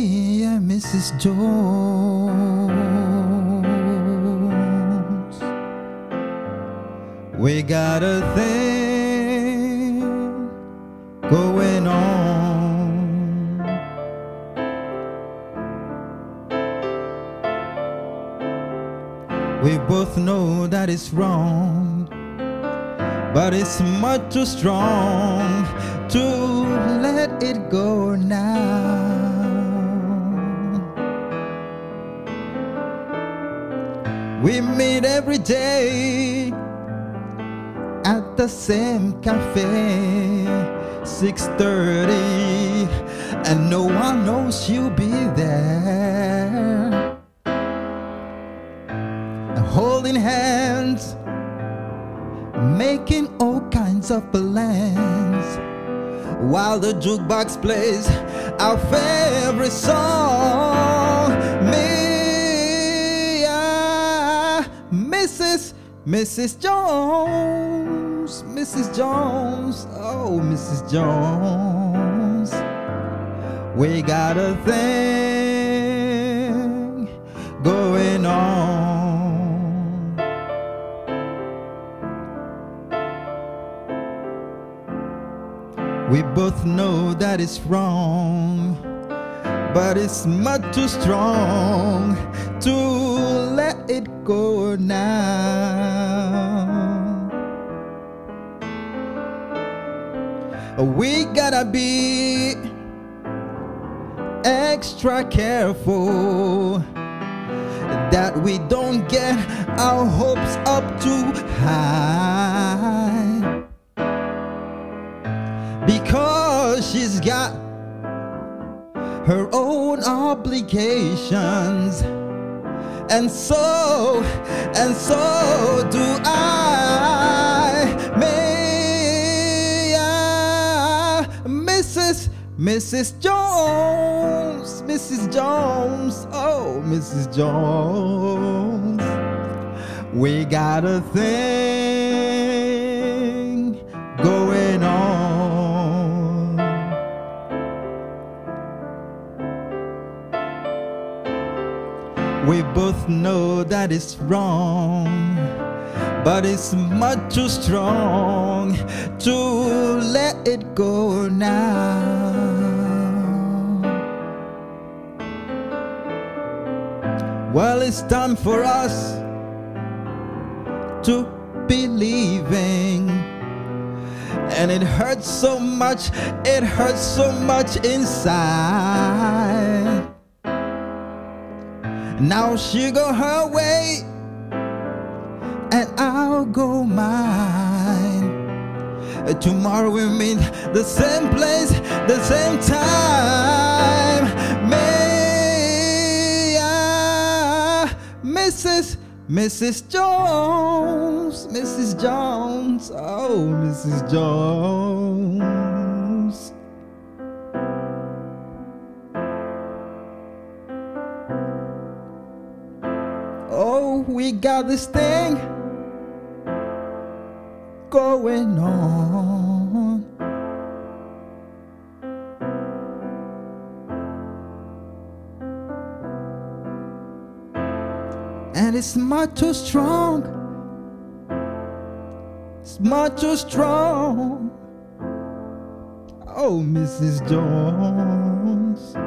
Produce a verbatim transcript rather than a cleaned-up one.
me and Missus Jones, we got a thing going on. We both know that it's wrong, but it's much too strong to let it go now. We meet every day at the same cafe, six thirty, and no one knows you'll be there. Holding hands, making all kinds of plans, while the jukebox plays our favorite song. Me, uh, Missus Missus Jones, Missus Jones, oh Missus Jones, we got a thing going on. We both know that it's wrong, but it's much too strong to let it go now. We gotta be extra careful that we don't get our hopes up too high, because she's got her own obligations, and so, and so do I. May I, Missus Missus Jones, Missus Jones, oh Missus Jones, we got a thing going on. We both know that it's wrong, but it's much too strong to let it go now. Well, it's time for us to be leaving, and it hurts so much, it hurts so much inside. Now she go her way, and I'll go mine. Tomorrow we meet the same place, the same time. May I, Missus Missus Jones, Missus Jones, oh Missus Jones. Oh, we got this thing going on. And it's much too strong, it's much too strong, oh Missus Jones.